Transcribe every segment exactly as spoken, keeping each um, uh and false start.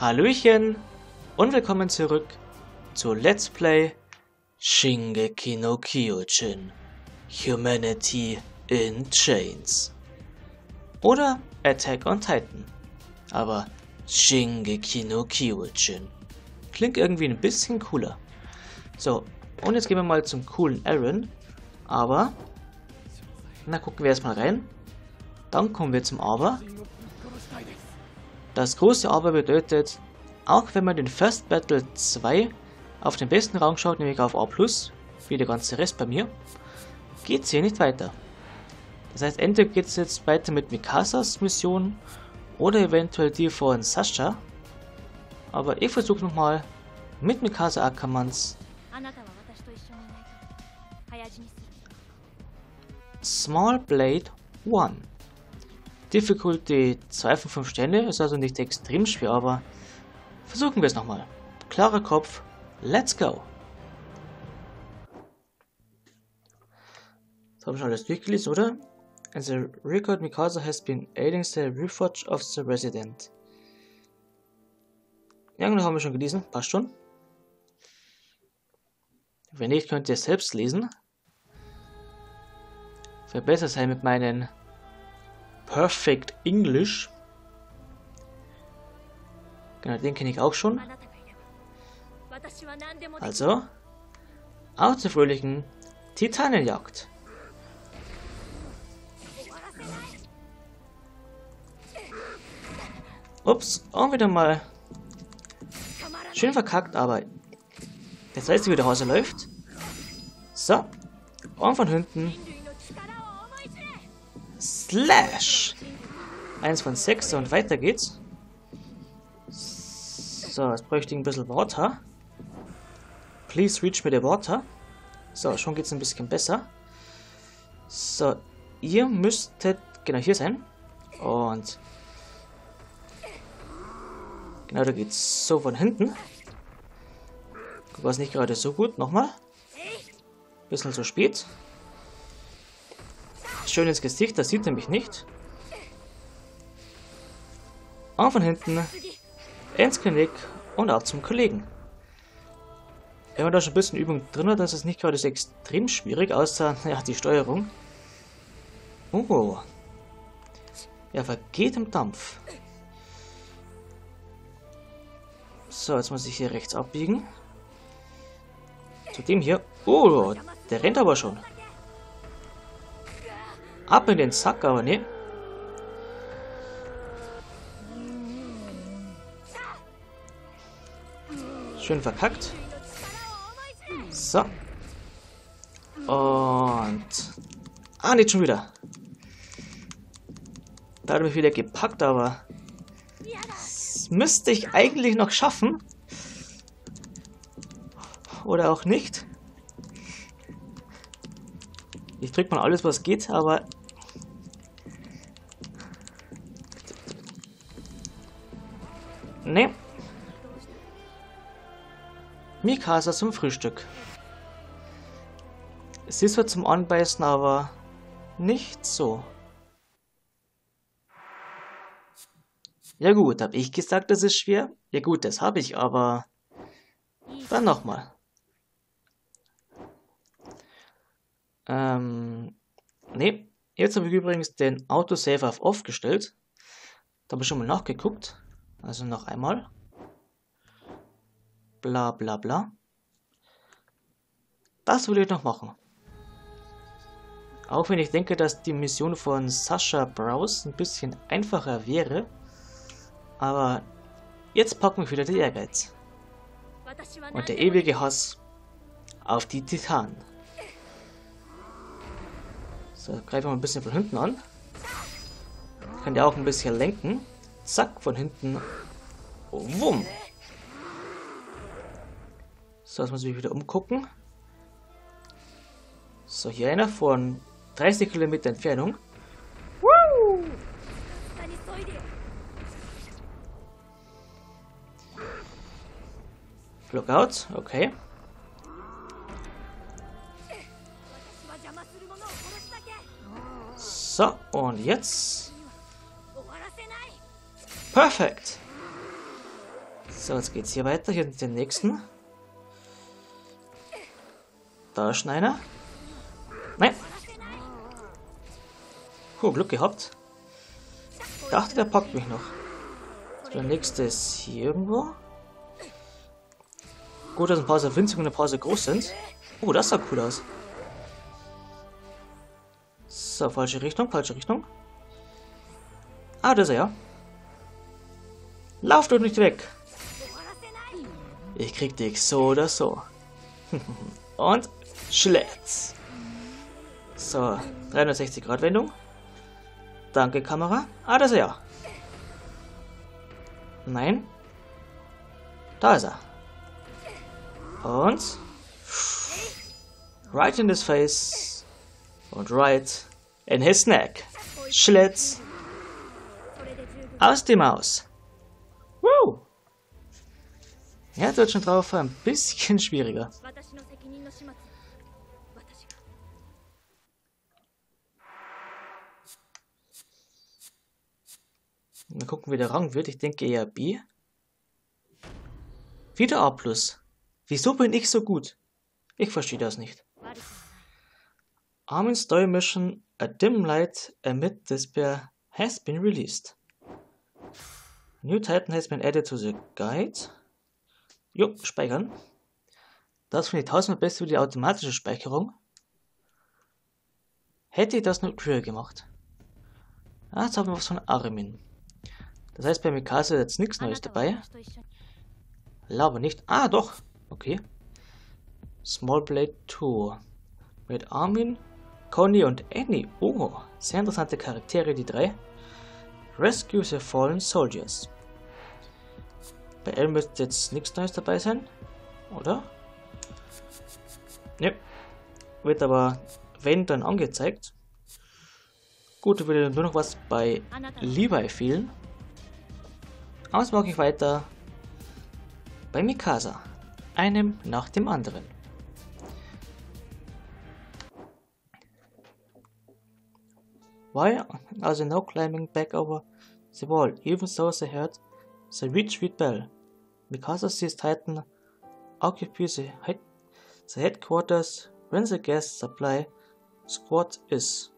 Hallöchen und willkommen zurück zu Let's Play Shingeki no Kyojin Humanity in Chains oder Attack on Titan, aber Shingeki no Kyojin klingt irgendwie ein bisschen cooler. So, und jetzt gehen wir mal zum coolen Eren, aber na gucken wir erstmal rein, dann kommen wir zum Aber. Das große Aber bedeutet, auch wenn man den First Battle zwei auf den besten Rang schaut, nämlich auf A plus, wie der ganze Rest bei mir, geht es hier nicht weiter. Das heißt, entweder geht es jetzt weiter mit Mikasas Mission oder eventuell die von Sasha. Aber ich versuche nochmal mit Mikasa Ackermanns Small Blade eins. Difficulty zwei von fünf Sterne, ist also nicht extrem schwer, aber versuchen wir es nochmal. Klarer Kopf, let's go! Das habe ich schon alles durchgelesen, oder? And the record Mikasa has been aiding the reforge of the resident. Ja, genau, haben wir schon gelesen, passt schon. Wenn nicht, könnt ihr es selbst lesen. Wird besser sein mit meinen Perfect English. Genau, den kenne ich auch schon. Also, auf zur fröhlichen Titanenjagd. Ups, auch wieder mal schön verkackt, aber jetzt weißt du, wie der Hase läuft. So, und von hinten Slash! Eins von sechs und weiter geht's. So, jetzt bräuchte ich ein bisschen Water. Please reach me the water. So, schon geht's ein bisschen besser. So, ihr müsstet genau hier sein. Und genau, da geht's so von hinten. War es nicht gerade so gut. Nochmal. Bisschen zu spät. Schön ins Gesicht, das sieht er mich nicht. Und von hinten ins Genick und auch zum Kollegen. Wenn man da schon ein bisschen Übung drin hat, dann ist es nicht gerade so extrem schwierig, außer ja, die Steuerung. Oh. Ja, vergeht im Dampf. So, jetzt muss ich hier rechts abbiegen. Zu dem hier. Oh, der rennt aber schon. Ab in den Sack, aber ne. Schön verkackt. So. Und... Ah, nicht schon wieder. Da hat er mich wieder gepackt, aber... Das müsste ich eigentlich noch schaffen. Oder auch nicht. Ich drücke mal alles, was geht, aber... Ne. Mikasa zum Frühstück. Es ist zwar zum Anbeißen, aber nicht so. Ja gut, habe ich gesagt, das ist schwer? Ja gut, das habe ich, aber dann nochmal. Ähm, ne. Jetzt habe ich übrigens den Autosave auf Off gestellt. Da habe ich schon mal nachgeguckt. Also noch einmal. Bla bla bla. Das will ich noch machen. Auch wenn ich denke, dass die Mission von Sasha Browse ein bisschen einfacher wäre. Aber jetzt packen wir wieder den Ehrgeiz. Und der ewige Hass auf die Titanen. So, greifen wir ein bisschen von hinten an. Kann ja auch ein bisschen lenken. Zack, von hinten. Wumm. So, jetzt muss ich wieder umgucken. So, hier einer von dreißig Kilometer Entfernung. Woo! Lookout, okay. So, und jetzt. Perfekt. So, jetzt geht's hier weiter. Hier sind die nächsten. Da ist schon einer. Nein. Puh, Glück gehabt. Ich dachte, der packt mich noch. So, der nächste ist hier irgendwo. Gut, dass ein paar sehr winzig und ein paar sehr groß sind. Oh, das sah cool aus. So, falsche Richtung, falsche Richtung. Ah, da ist er ja. Lauf doch nicht weg. Ich krieg dich so oder so. Und Schlitz. So, dreihundertsechzig Grad Wendung. Danke, Kamera. Ah, da ist er ja. Nein. Da ist er. Und right in his face. Und right in his neck. Schlitz. Aus dem Haus. Woo! Ja, das wird schon drauf ein bisschen schwieriger. Mal gucken, wie der Rang wird. Ich denke eher B. Wieder A plus. Wieso bin ich so gut? Ich verstehe das nicht. Armin's Story Mission A Dim Light Amid Despair has been released. New Titan has been added to the guide. Jo, speichern. Das finde ich tausendmal besser wie die automatische Speicherung. Hätte ich das nur früher gemacht. Ah, jetzt haben wir was von Armin. Das heißt, bei Mikasa ist jetzt nichts Neues dabei. Laber nicht. Ah, doch. Okay. Small Blade zwei. Mit Armin, Conny und Annie. Oh, sehr interessante Charaktere, die drei. Rescue the Fallen Soldiers. Bei Elle müsste jetzt nichts Neues dabei sein. Oder? Ne. Wird aber, wenn, dann angezeigt. Gut, da würde nur noch was bei Levi fehlen. Aus mache ich weiter bei Mikasa. Einem nach dem anderen. Why are they now climbing back over the wall? Even though they heard the retreat bell. Mikasa sees Titan occupy the, head the headquarters when the gas supply squad is.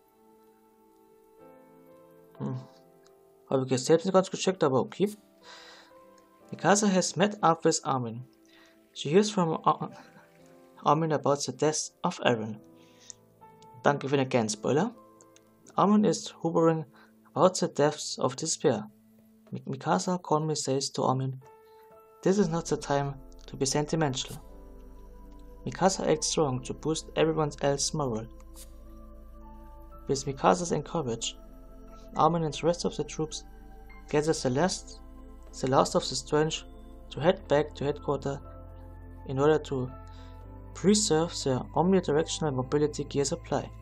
Hm. Habe ich jetzt selbst nicht ganz gecheckt, aber okay. Mikasa has met up with Armin. She hears from Ar Armin about the death of Eren. Danke für den kleinen Spoiler. Armin is hovering about the depths of despair. Mikasa calmly says to Armin, "This is not the time to be sentimental." Mikasa acts strong to boost everyone else's morale. With Mikasa's encouragement, Armin and the rest of the troops gather the last, the last of the strange to head back to headquarters in order to preserve their omnidirectional mobility gear supply.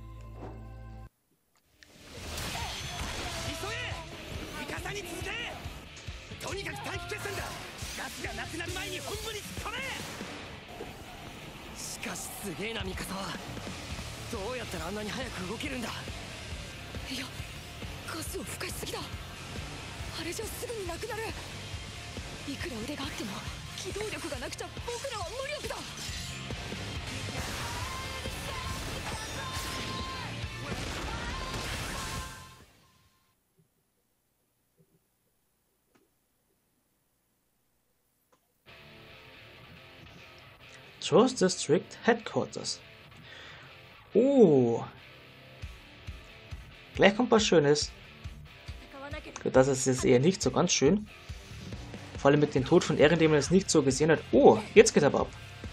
Trost District Headquarters. Oh. Gleich kommt was Schönes. Das ist jetzt eher nicht so ganz schön. Vor allem mit dem Tod von Eren, den man jetzt nicht so gesehen hat. Oh, jetzt geht er aber ab.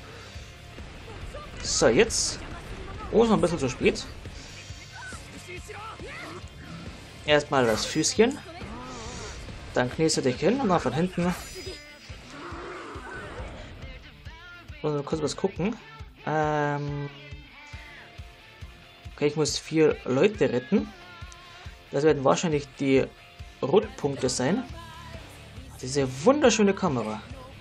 So, jetzt. Oh, ist noch ein bisschen zu spät. Erstmal das Füßchen. Dann kniest du dich hin und dann von hinten. Und kurz was gucken. Ähm okay, ich muss vier Leute retten. Das werden wahrscheinlich die Rotpunkte sein. Diese wunderschöne Kamera.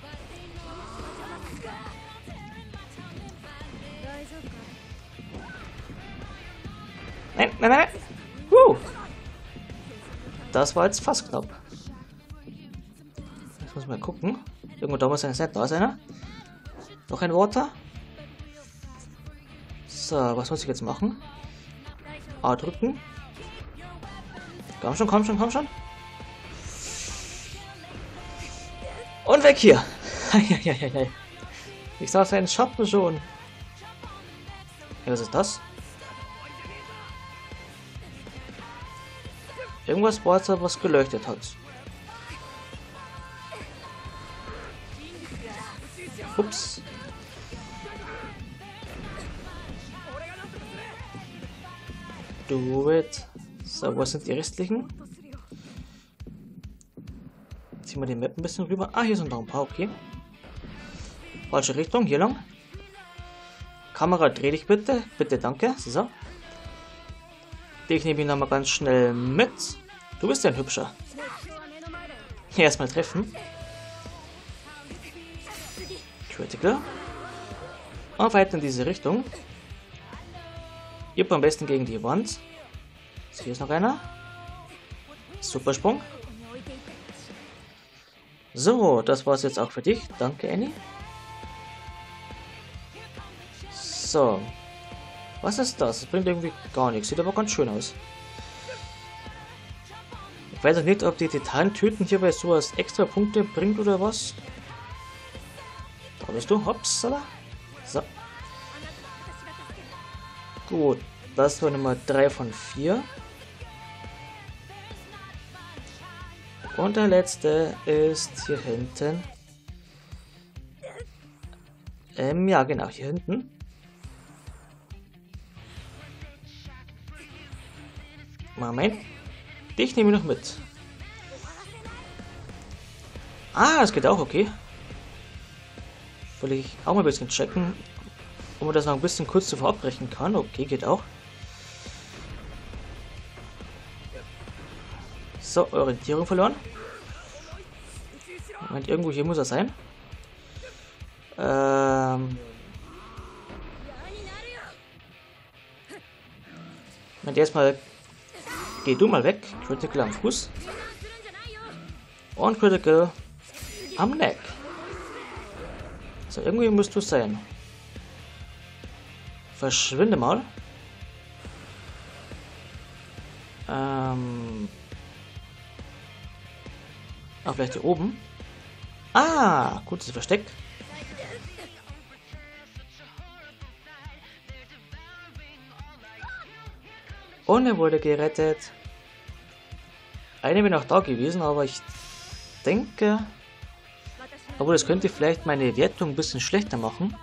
Nein, nein, nein. Uh. Das war jetzt fast knapp. Ich muss mal gucken. Irgendwo da muss ein Set da sein. Noch ein Water. So, was muss ich jetzt machen? A drücken. Komm schon, komm schon, komm schon. Und weg hier. Ich sah seinen Schatten schon. Ja, was ist das? Irgendwas war da, was geleuchtet hat. Ups. Do it. So, was sind die restlichen? Ziehen wir die Map ein bisschen rüber. Ah, hier sind noch ein paar, okay. Falsche Richtung, hier lang. Kamera, dreh dich bitte. Bitte, danke. So. Ich nehme ihn nochmal ganz schnell mit. Du bist ja ein Hübscher. Hier erstmal treffen. Critical. Und weiter in diese Richtung. Ihr am besten gegen die Wand. So, hier ist noch einer. Supersprung. So, das war's jetzt auch für dich. Danke, Annie. So. Was ist das? Das bringt irgendwie gar nichts. Sieht aber ganz schön aus. Ich weiß auch nicht, ob die Titantüten hier bei sowas extra Punkte bringt oder was. Da bist du. Hopsala. So. Gut. Das war Nummer drei von vier. Und der letzte ist hier hinten. Ähm, ja, genau, hier hinten. Moment. Dich nehme ich noch mit. Ah, das geht auch, okay. Will ich auch mal ein bisschen checken, ob man das noch ein bisschen kurz zuvor abbrechen kann. Okay, geht auch. So, Orientierung verloren. Moment, irgendwo hier muss er sein. Ähm. Moment, erstmal. Geh du mal weg. Critical am Fuß. Und Critical am Neck. So, irgendwie musst du sein. Verschwinde mal. Ähm. Ah, vielleicht hier oben. Ah, gutes Versteck. Und er wurde gerettet. Eine bin auch da gewesen, aber ich denke... Aber das könnte vielleicht meine Wertung ein bisschen schlechter machen.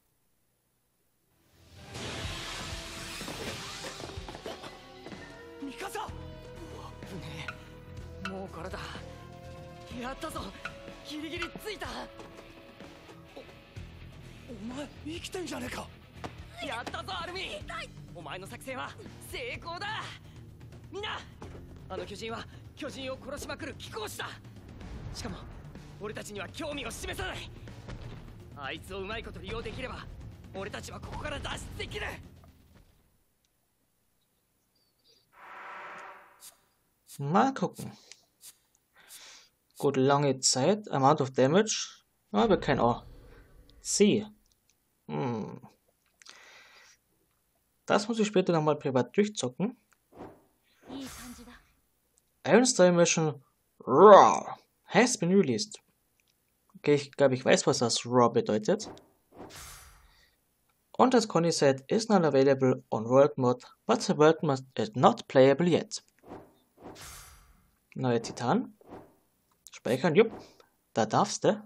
Mal gucken. Gut, lange Zeit. Amount of Damage. Aber kein A. C. Hm. Das muss ich später nochmal privat durchzocken. Iron Style Mission Raw has been released. Okay, ich glaube, ich weiß, was das Raw bedeutet. Und das Conny Set is not available on World Mode, but the World Mode is not playable yet. Neue Titan. Speichern, jupp. Da darfst du.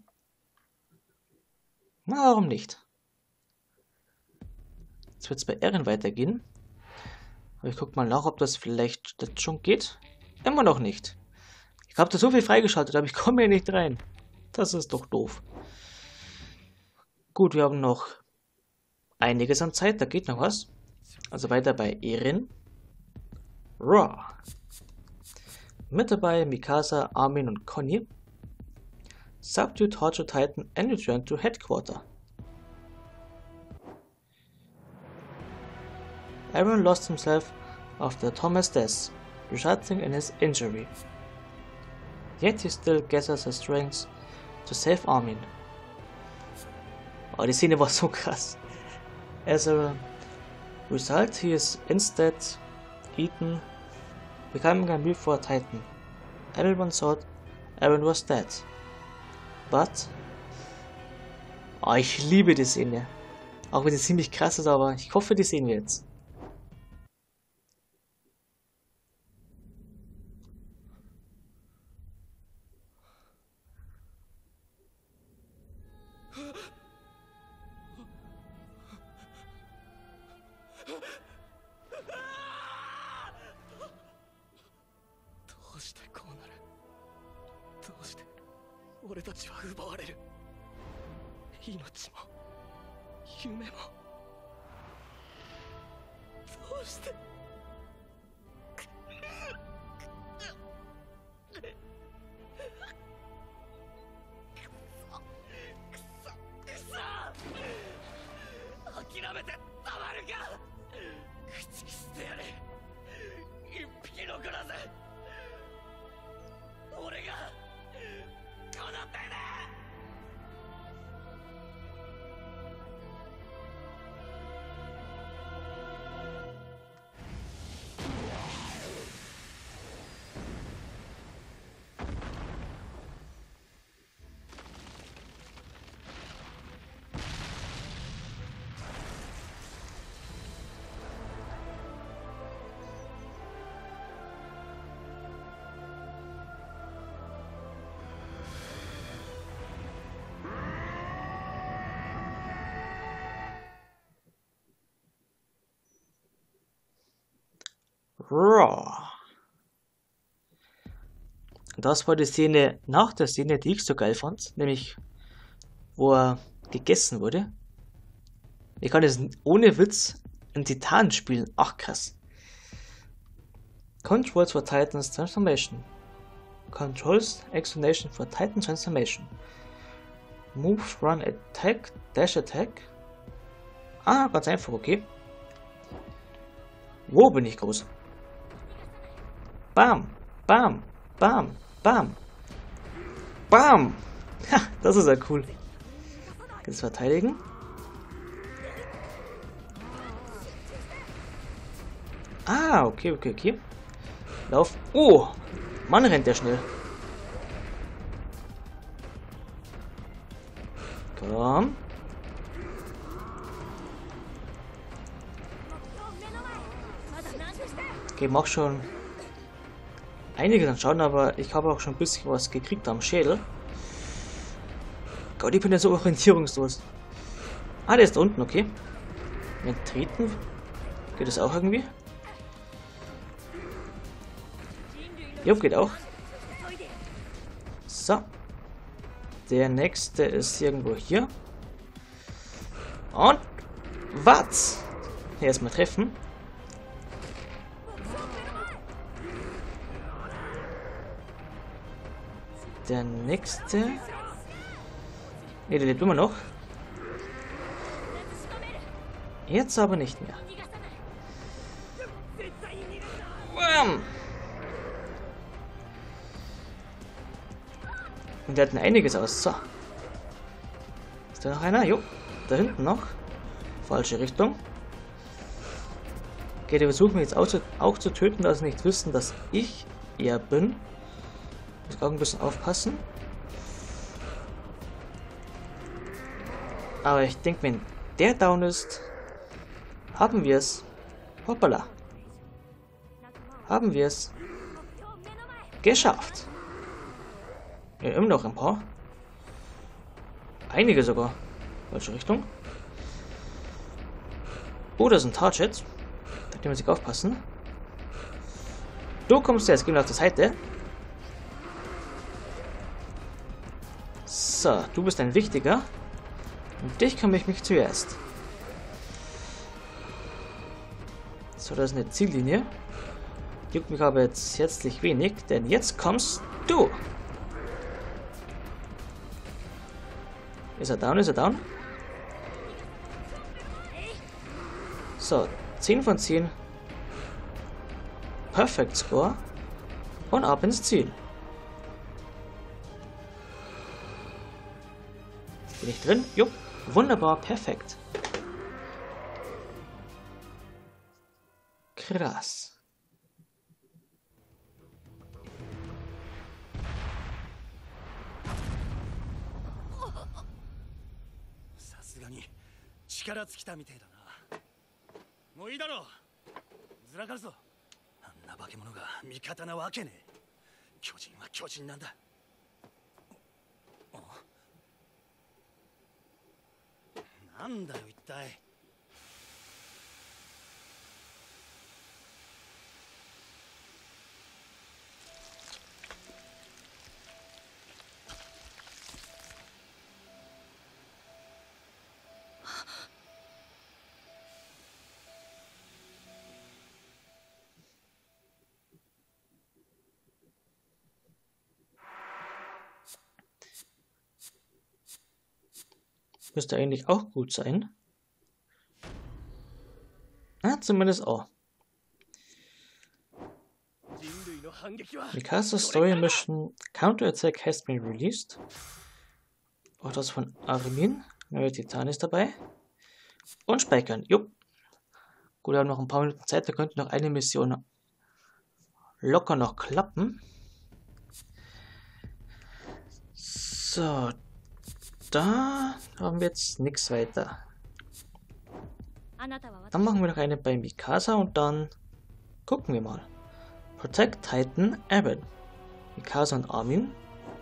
Na, warum nicht? Jetzt wird es bei Erin weitergehen. Aber ich guck mal nach, ob das vielleicht jetzt schon geht. Immer noch nicht. Ich habe da so viel freigeschaltet, aber ich komme hier nicht rein. Das ist doch doof. Gut, wir haben noch einiges an Zeit, da geht noch was. Also weiter bei Erin. Raw. Mit dabei Mikasa, Armin und Conny. Subdue Torture Titan and return to Headquarter. Aaron lost himself after Thomas' death, resulting in his injury. Yet he still gathers the strength to save Armin. Oh, die Szene war so krass. As a result, he is instead eaten, becoming a meal for a Titan. Everyone thought Eren was dead. But... Oh, ich liebe die Szene. Auch wenn sie ziemlich krass ist, aber ich hoffe, die sehen wir jetzt. Raw. Das war die Szene nach der Szene, die ich so geil fand, nämlich wo er gegessen wurde. Ich kann jetzt ohne Witz einen Titan spielen. Ach krass. Controls for Titan's Transformation. Controls Explanation for Titan Transformation. Move, Run, Attack, Dash Attack. Ah, ganz einfach, okay. Wo bin ich groß? Bam, bam, bam, bam, bam. Ha, das ist ja cool. Jetzt verteidigen. Ah, okay, okay, okay. Lauf. Oh, Mann, rennt der schnell. Komm. Okay, mach schon einiges an Schaden, aber ich habe auch schon ein bisschen was gekriegt am Schädel. Gott, ich bin ja so orientierungslos. Ah, der ist da unten, okay. Mit Treten geht das auch irgendwie? Jo, geht auch. So. Der nächste ist irgendwo hier. Und was? Erstmal treffen. Der nächste. Ne, der lebt immer noch. Jetzt aber nicht mehr. Bam. Und der hat einiges aus. So. Ist da noch einer? Jo. Da hinten noch. Falsche Richtung. Okay, die versuchen mich jetzt auch zu, auch zu töten, dass sie nicht wissen, dass ich er bin. Muss auch ein bisschen aufpassen. Aber ich denke, wenn der down ist, haben wir es. Hoppala. Haben wir es geschafft. Ja, immer noch ein paar. Einige sogar. Falsche Richtung. Oh, da ist ein Target. Da muss ich aufpassen. Du kommst jetzt, gehen wir auf die Seite. So, du bist ein Wichtiger. Und dich kümmere ich mich zuerst. So, das ist eine Ziellinie. Juckt mich aber jetzt herzlich wenig, denn jetzt kommst du. Ist er down? Ist er down? So, zehn von zehn. Perfect Score. Und ab ins Ziel. Bin ich drin? Jupp. Wunderbar, perfekt. Krass. Müsste eigentlich auch gut sein. Ah, zumindest auch. Mikasa's Story Mission Counterattack has been released. Auch das von Armin. Neue Titan ist dabei. Und speichern. Jupp. Gut, wir haben noch ein paar Minuten Zeit. Da könnte noch eine Mission locker noch klappen. So. Da haben wir jetzt nichts weiter. Dann machen wir noch eine bei Mikasa und dann gucken wir mal. Protect Titan Eren. Mikasa und Armin.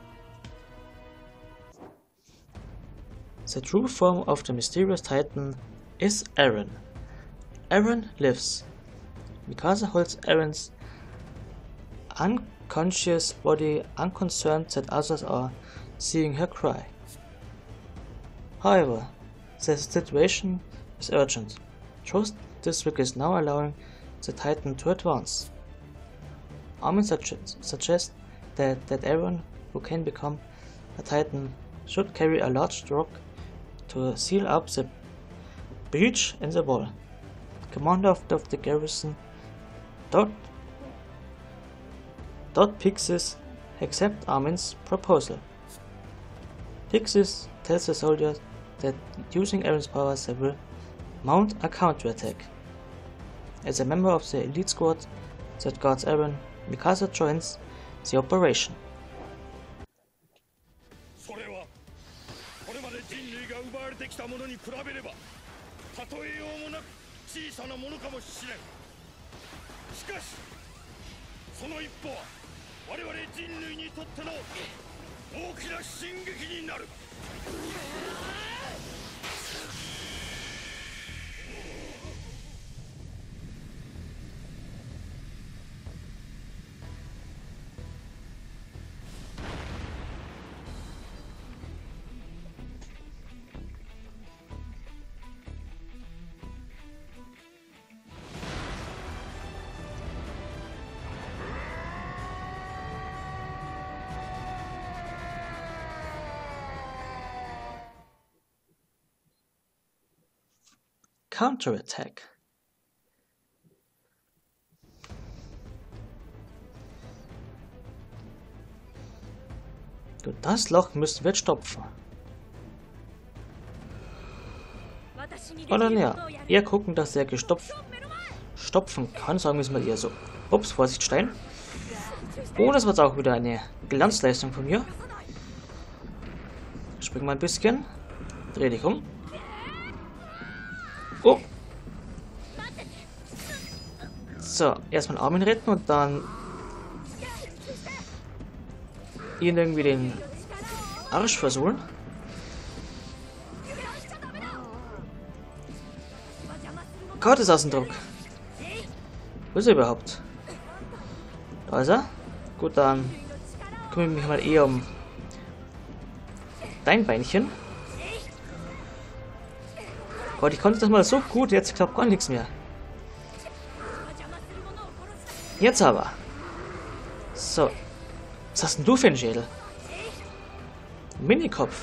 The true form of the mysterious Titan is Eren. Eren lives. Mikasa holds Eren's unconscious body, unconcerned that others are seeing her cry. However, the situation is urgent. Trost District is now allowing the Titan to advance. Armin suggests suggest that, that Eren, who can become a Titan, should carry a large rock to seal up the breach in the wall. Commander of the, of the garrison, Dot, Dot Pixis, accept Armin's proposal. Pixis tells the soldiers that using Eren's powers they will mount a counterattack. As a member of the elite squad that guards Eren, Mikasa joins the operation. Counterattack. Gut, das Loch müssen wir stopfen. Oder näher. Eher gucken, dass er gestopft stopfen kann, sagen wir es mal eher so. Ups, Vorsicht, Stein. Oh, das war jetzt auch wieder eine Glanzleistung von mir. Spring mal ein bisschen. Dreh dich um. Oh. So, erstmal Armin retten und dann ihn irgendwie den Arsch versohlen. Gott, ist Außendruck. Wo ist er überhaupt? Da ist er. Gut, dann kümmere ich mich mal eher um dein Beinchen. Gott, ich konnte das mal so gut, jetzt klappt gar nichts mehr. Jetzt aber. So. Was hast denn du für einen Schädel? Minikopf.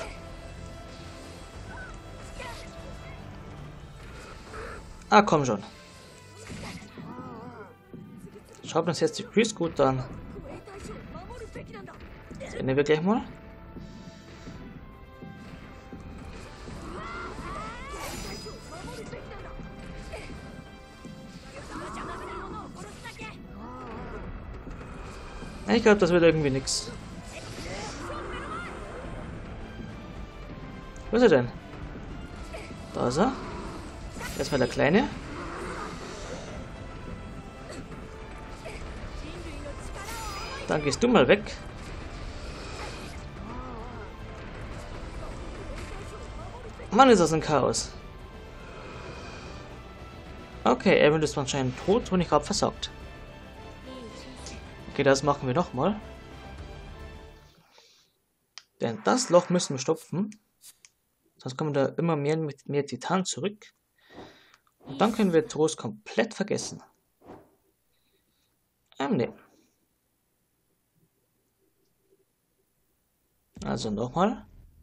Ah, komm schon. Schaut uns jetzt die Priest gut an. Das ändern wir gleich mal. Ich glaube, das wird irgendwie nix. Wo ist er denn? Da ist er. Erstmal der Kleine. Dann gehst du mal weg. Mann, ist das ein Chaos. Okay, Evan ist anscheinend tot und ich habe versagt. Okay, das machen wir nochmal. Denn das Loch müssen wir stopfen. Sonst kommen da immer mehr mit mehr Titan zurück. Und dann können wir Trost komplett vergessen. Ähm, ne. Also nochmal.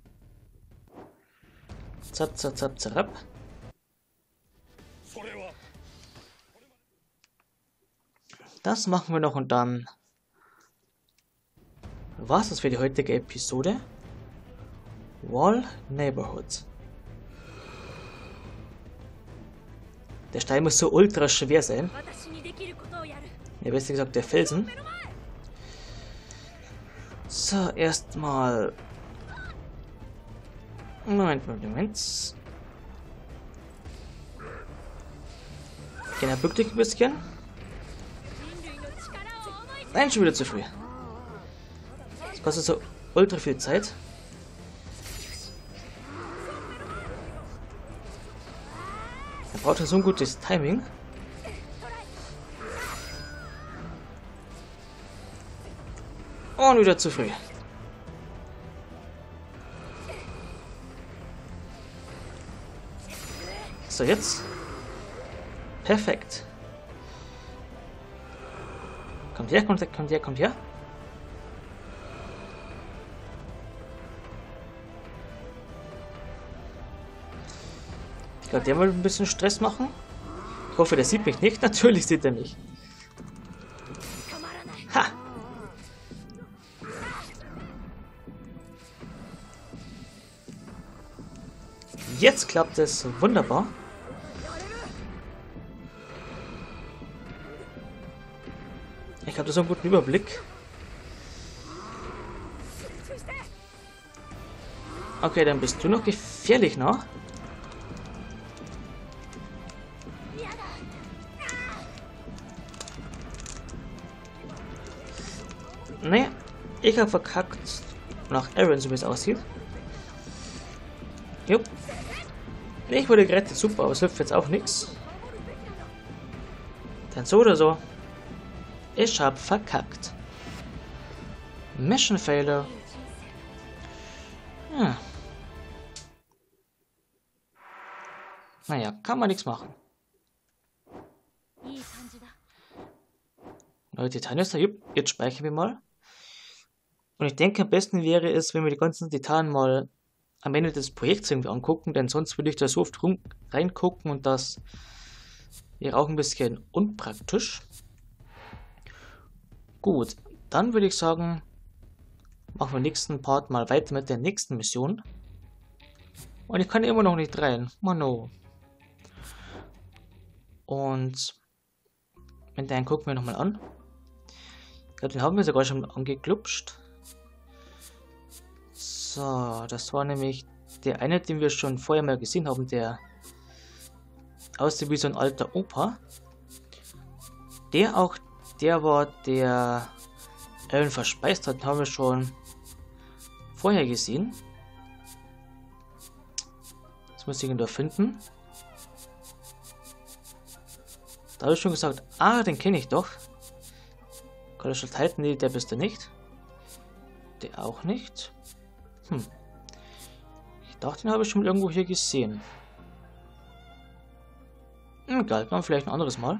Zap, zap, zap, zap. Das machen wir noch und dann war's das für die heutige Episode. Wall Neighborhood. Der Stein muss so ultra schwer sein. Ja, besser gesagt der Felsen. So, erstmal. Moment, Moment, Moment. Genau, bück dich ein bisschen. Nein, schon wieder zu früh. Das kostet so ultra viel Zeit. Er braucht ja so ein gutes Timing. Und wieder zu früh. So, jetzt. Perfekt. Kommt her, kommt her, kommt her, kommt her. Ich glaube, der will ein bisschen Stress machen. Ich hoffe, der sieht mich nicht. Natürlich sieht er mich. Ha! Jetzt klappt es wunderbar. Ich habe da so einen guten Überblick. Okay, dann bist du noch gefährlich noch. Nee, ich habe verkackt. Nach Aaron, so wie es aussieht. Jupp. Ich wurde gerettet, super, aber es hilft jetzt auch nichts. Denn so oder so. Ich hab verkackt. Mission Failure. Hm. Naja, kann man nichts machen. Neue Titanium, jetzt speichern wir mal. Und ich denke, am besten wäre es, wenn wir die ganzen Titanen mal am Ende des Projekts irgendwie angucken, denn sonst würde ich da so oft rum reingucken und das wäre auch ein bisschen unpraktisch. Gut, dann würde ich sagen, machen wir im nächsten Part mal weiter mit der nächsten Mission. Und ich kann immer noch nicht rein. Mano. Und wenn den gucken wir nochmal an. Ich glaube, den haben wir sogar schon angeklupscht. So, das war nämlich der eine, den wir schon vorher mal gesehen haben, der aussieht wie so ein alter Opa. Der auch, der war, der Aaron verspeist hat, haben wir schon vorher gesehen. Jetzt muss ich ihn da finden. Da habe ich schon gesagt, ah, den kenne ich doch. Colossal Titan, nee, der bist du nicht. Der auch nicht. Hm. Ich dachte, den habe ich schon mal irgendwo hier gesehen. Egal, dann vielleicht ein anderes Mal.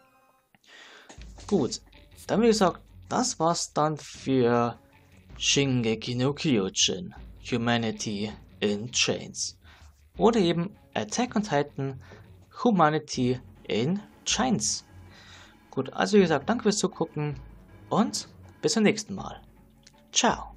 Gut, dann wie gesagt, das war's dann für Shingeki no Kyojin, Humanity in Chains. Oder eben Attack on Titan, Humanity in Chains. Gut, also wie gesagt, danke fürs Zugucken und bis zum nächsten Mal. Ciao.